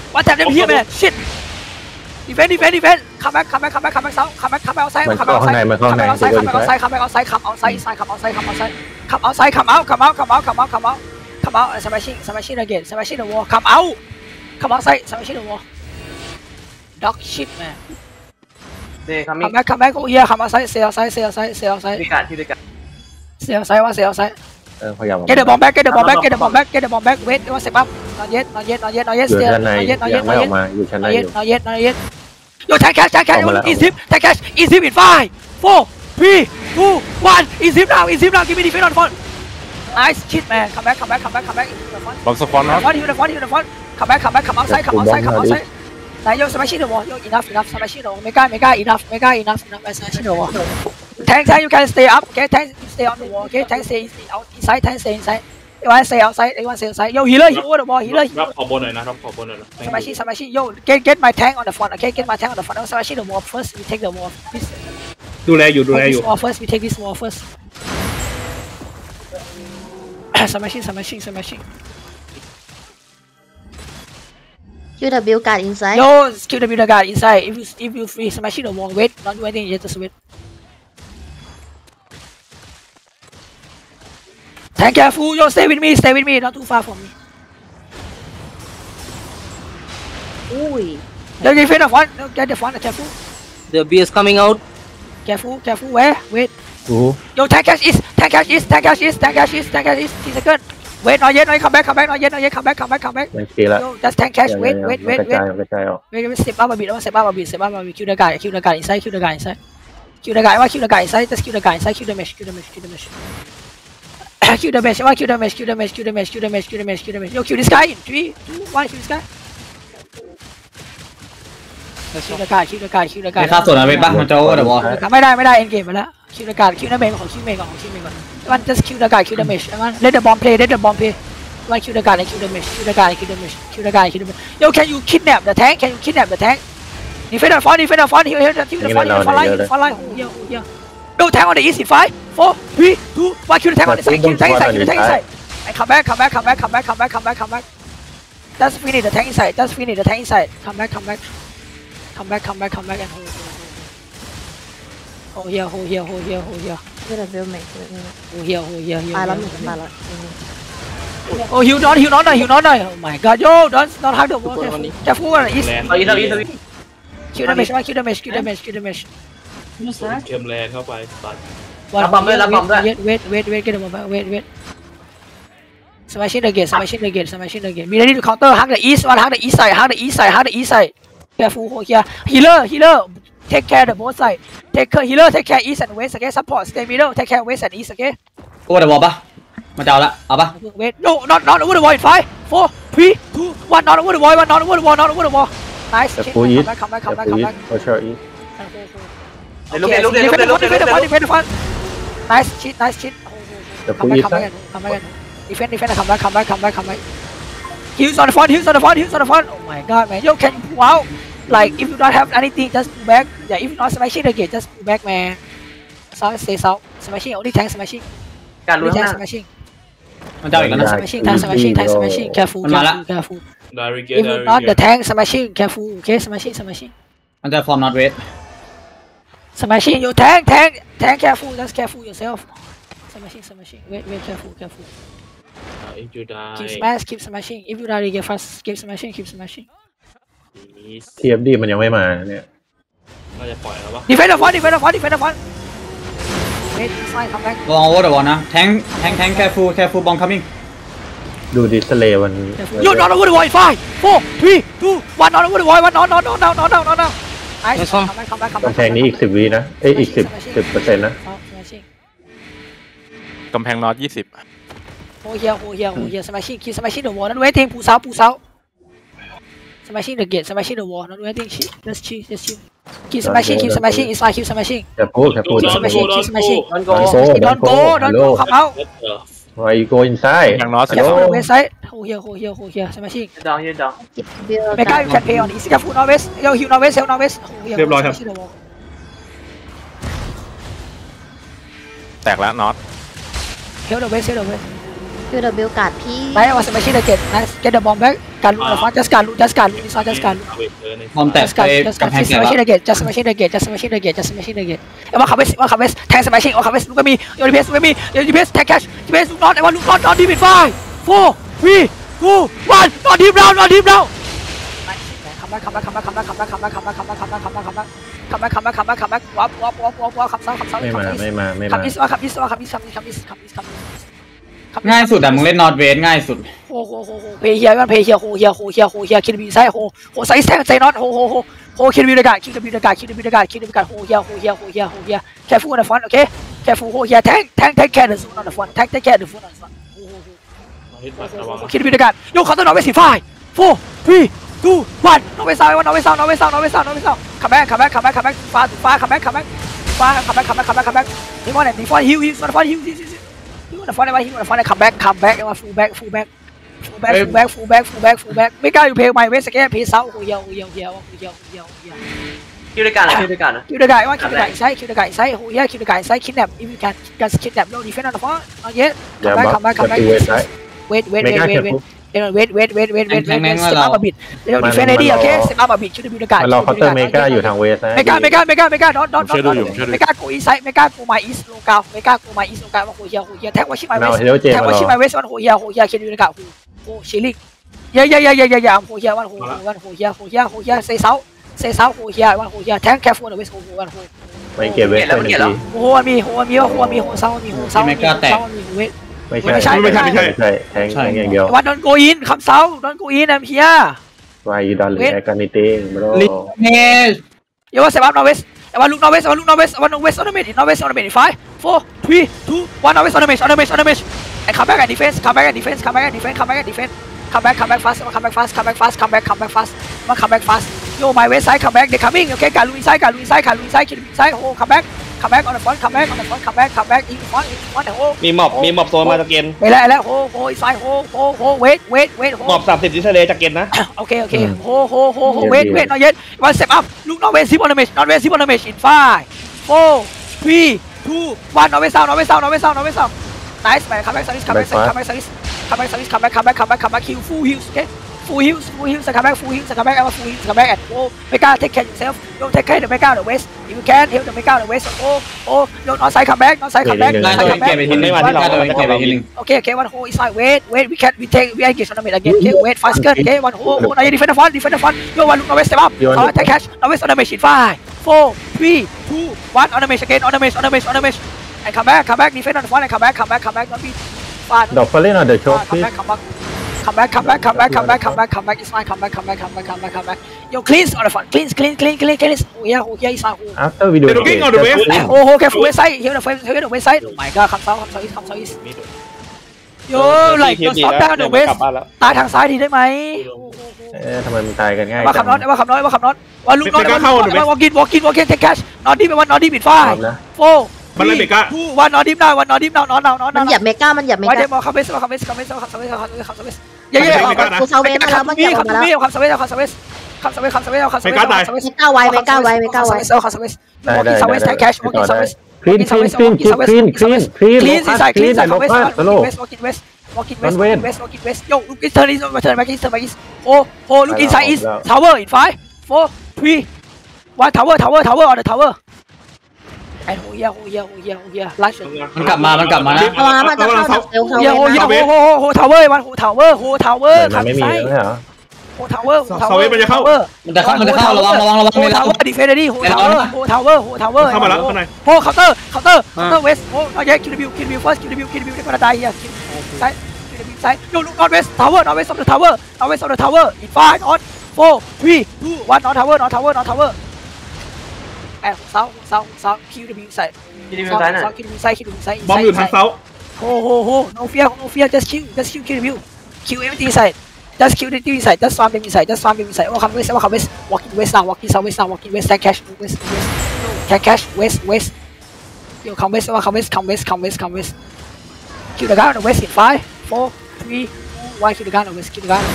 One tap them here man shit defend come back south come back outside come outside smashing again smashing the wall come outside smashing the wall dog shit man come back oh yeah come outside stay outside stay outside stay outside one stay outside get the bomb back wait one step up not yet stay not yet yo tank cash easy tank cash easy in 5 4 3 2 1 easy now give me defense on front nice shit man come back Box of one come back come outside now yo smashing the wall yo enough smashing the wall mega enough smashing the wall tank you can stay up okay tank stay on the wall okay tank stay inside tank stay inside you want to stay outside yo healer over the wall healer รับขอบนหน่อยนะรับขอบนหน่อยนะ smashing yo get my tank on the front okay get my tank on the front smashing the wall first we take the wall ดูแลอยู่ wall first we take this wall first smashing QW guard inside. Yo, QW the guard inside. If you free smashing the wall, wait, don't do anything, just wait. Tank careful, yo, stay with me, not too far from me. Ui. Yo, defend the front, get the front, careful. The BS coming out. Careful, where? Wait. Ooh. Yo, tank cash is, 3 seconds. Wait, not yet, come back, not yet, come back. มันเคลียร์ละ Yo, just tank cash, wait. กระจายออก Wait, step up a bit, kill the guy inside. Kill the guy inside, just kill the guy inside, kill the mesh. Kill the mesh, Yo, kill this guy in 3, 2, 1, kill this guy. Kill the guy. ไม่ฆ่าส่วนอะไรบ้างมันจะโอ้เดี๋ยวบอกไม่ได้ end game ไปแล้ว kill the guy, kill the main ของ One just kill the guy, kill the mesh. One let the bomb play. One kill the guy, kill the mesh. Yo, can you kidnap the tank? Defend the front. Here, front line. Here. Yo, tank on the east in 5, 4, 3, 2, 1. Kill the tank on the side. Kill the tank inside. And come back. Just finish the tank inside. Come back and hold here. QW make. Hold here. ตายแล้ว Oh, heal not. Oh my god, yo, don't hug the wall. Careful on the east. Kill the mesh. เกมแลนเข้าไปตัดรับbomb ด้วย Wait, get him back. Wait. Smashing again. Be ready to counter. Hug the east side. Careful here. Healer. Take care the both side. Healer take care east and west. Okay, support. Stay middle. Take care west and east. Okay. โอ้เดี๋ยวบอกปะมาเจ้าละเอาปะ Wait. No, not over the wall in 5, 4, 3, 2, 1. Not over the wall. Nice. แต่ฟูยิส Come back. เขาชอบอีส Defend the front. Nice cheat. แต่ฟูยิส Come back. Defend. Come back. Heals on the front. Oh my god, man. Yo, can you pull out? Like, if you don't have anything, just pull back. Yeah, if you're not smashing again, just pull back, man. Stay south. Smashing, only tank smashing. การลุ้น Only ข้างห tank น้า smashing. มันเจ้าอีกแล้วนะ Smashing. Careful. Direct If you're not the tank smashing, careful. Okay, smashing. มันจะฟอร์ม not wait Smashing, yo, tank. Careful. Just careful yourself. Smashing. Wait, careful. if you die Keep smashing. If you die, get fast. Keep smashing. TFD มันยังไม่มาเนี่ยน่าจะปล่อยแล้วปะ Defend the front. Wait, fine, come back. ลองโอ้เดี๋ยวบอกนะแทง careful bomb coming ดูดิสเลย์มัน Yo, not over the wall in 5, 4, 3, 2, 1. Not over the wall. No. Nice. Come back. กำแพงนี้อีก10 วินะอีก10% นะกำแพงน็อต20 Hold here. Smashing. Keep smashing the wall. Not do anything. Push out. Smashing the gate. Smashing the wall. Not do anything. Just chill. Keep smashing. Inside. Keep smashing. แต่พูด Keep smashing. Don't go Don't go. Come out. Why you go inside กำแพงน็อต Careful on the west side. Hold here. Smashing. ดาวยืนดาว Mega, you can pay on east. Careful northwest. Yo, heal northwest. Hold here. เรียบร้อยครับ Smashing the wall. แตกแล้วน็อต Heal the west. QW การ์ดพี่ Nice, I was smashing the gate. Nice, get the bomb back. Can loot the front. Just can loot. Just can loot. Just can loot. เอาเวทเลยในบอมแตก Just ไป can. Just กำ can. แพง Just แตก smashing แล้ว the gate. Just smashing the gate. Just smashing the gate. Just smashing the gate. One Harvest. Tank smashing. One Harvest. Look at me. Your DPS. Look at me. Your DPS. Take cash. DPS. Look not. Everyone look not. Not deep in 5, 4, 3, 2, 1. Not deep down. Not deep down. Come back. Come back. Come back. Come back. Come back. Come back. Come back. Come back. Come back. Come back. Come back. Come back. Come back. Come back. Come back. Walk. Come south. Come south. ไม่มา Come east. Come east. Come east. Come east. Come east. Come east. Come east. ง่ายสุดแต่มึงเล่นนอร์ทเวสง่ายสุด Pay here, man. Pay here. Hold here. Kill me inside. Hold. Say not. Hold. Kill me the guy. Kill the guy. Hold here. Careful on the front, okay? Careful. Hold here. Tank. Take care of the zone on the front. Tank. Take care of the zone on the front. เอาฮิตบัตรระวัง Kill me the guy. Yo, counter now. 5, 4, 3, 2, 1. No way south. Come back. Far. Come back. He want it. Heal. You want to find it. Come back. Full back. Make out you pay my waist again. Pay south. Here. คิวด้วยกันนะคิวด้วยกันนะ Kill the guy. Kill the guy inside. Kill the guy inside. Kidnap. If you can, just kidnap. No defend on the front. Not yet. Come back. Wait. Step up a bit. Defend AD, okay? Step up a bit. Should be the guy. มันรอเคาน์เตอร์เมกาอยู่ทางเวสนะ Mega. Don't. Mega go inside. Mega go my east local. Hold here. Tag watching my waist. One hold here. Kill the guy. Hold shilling. Yeah. I'm hold here. Hold here. Say south. Hold here. One hold here. Tank careful on the waist. Hold. ไม่เก็บเวสเลยที Hold me. Hold south. Wait. ไม่ใช่แทงอย่างเดียว One don't go in. Come south. Don't go in. I'm here. Why you don't like anything bro เนส You want step up northwest. One look northwest. One northwest on the mid. Northwest on the mid. 5, 4, 3, 2, 1. Northwest on the mid. And come back and defense. Come back fast. Come back fast. Yo, my west side. Come back. They coming. Okay, Galu inside. Kill inside. Oh, come back on the front. Come back. In front. Oh. มีหมอบโซนมาจากเกณฑ์ไปแล้วโหอีไซโหเวทหมอบ30ดิสเลย์จากเกณฑ์นะโอเคโหเวท not yet one step up look not west zip on the mesh in 5, 4, 3, 2, 1 not west sound nice man come back service kill full heals okay full heals come back and oh Mega take care yourself don't take care the Mega on the west if you can heal the Mega on the west oh not side come back ได้ตัวเองเก็บไปทีนึง okay one hold inside wait we engage on the mid again okay wait fast gun okay one hold now you defend the front yo one look no west step up take cash no west on the machine 5, 4, 3, 2, 1 on the mesh again on the mesh and come back defend on the front and come back don't be far ดอกเฟลเล่นอ่ะเดี๋ยวโชว์พี่ Come back. It's fine. Come back. Yo, cleans on the front. Cleans. Oh yeah. It's fine. after we do looking on the west Oh, careful. West side. Here the west side. Oh my god. Come south. Yo, like don't stop down the west. ตายทางซ้ายทีได้ไหมทำไมมันตายกันง่ายว่าคำน็อตว่าลูกน็อตว่ากินtake cash นอตดีเป็น5 4 มันเลยเบก้า 2 1 นอตดีnow มันเหยียบเมกามันเหยียบเมไว้กาเดมอคัมเวสกูเซาเวสมาแล้วมันเหยียบมาแล้วคัมเซเวสเมกาไว้ Walking take cash. clean Walking west. Yo, look turn back east. Oh, look inside east. Tower in 5, 4, 3, 1. Tower on the tower. And here. Launch. มันกลับมานะมันจะเข้าจากเซลล์เซาเวส Tower. มันไม่มีไม่เหรอ Tower. มันจะเข้าระวัง Tower defend ready. Tower. เข้ามาแล้วข้างใน Counter west. Oh, yeah, kill the view first. They're gonna die here. Side. Yo, look northwest. Tower. Northwest of the tower. In 5, 4, 3, 2, 1. Not tower. And south. Kill the view side. ที่ดีเป็นซ้ายน่ะ Kill the view side. บอมอยู่ทางเซา No fear. Just kill the view. Kill everything inside. Just kill the TV side. Just farm them inside. Oh, come west. Walking west now. Walking south west now. Walking west. Take cash. West. Take cash. West. Yo, come west. Kill the guy on the west in 5, 4, 3, 2, 1. Kill the guy on the west.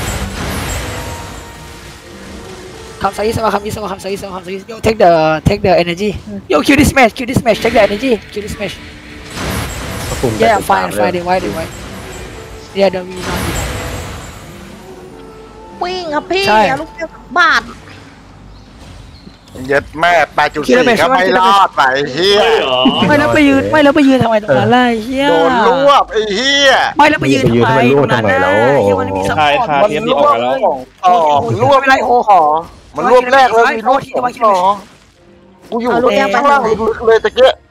Come southeast. Yo, take the energy. Yo, kill this match. Take the energy. Kill this match. Yeah, fine. Why? เดี๋ยวมีนอนอยู่วิ่งครับพี่ใช่ลูกแก้วบาดเย็ดแม่ 8.4 ก็ไม่รอดไปเฮียไม่แล้วไปยืนทำไมตรงนั้นล่ะเฮียโดนรวบไอ้เฮียไม่แล้วไปยืนทำไมตรงนั้นน่ะเฮียมันมีซัพพอร์ตมันรวบต่อรวบไม่ไรโอขอมันรวบแรกเลยมีรวบ2กูอยู่ข้างล่างลึกเลยตะเกีย